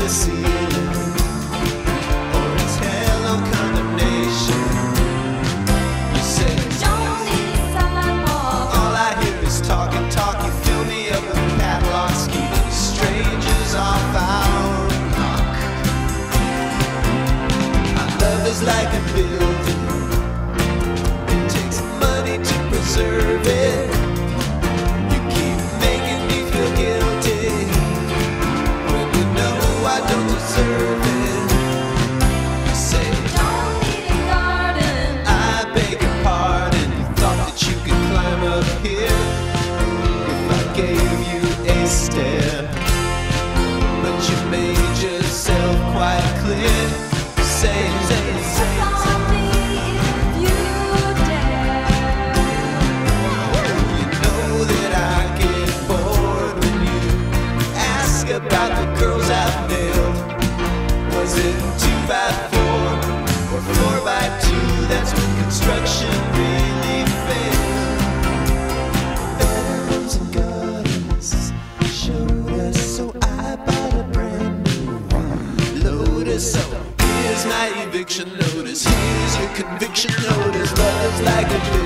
the ceiling, or it's hell or condemnation. You say, Don't need a sidewalk. all I hear is talk and talk. You fill me up with padlocks, keeping strangers off our block. Our love is like a building, it takes money to preserve it. You keep making me feel guilty when you know I don't deserve it. You say, Don't need a garden. I beg your pardon. You thought that you could climb up here if I gave you a stair, but you made yourself quite clear. Say, Call me if you dare. you know that I get bored when you ask about the girls I've nailed. Was it 2x4 or 4x2? That's when construction really failed. Veterans and gardens showed us, so I bought a brand new Lotus. So here's my eviction notice, here's your conviction notice. Love's like a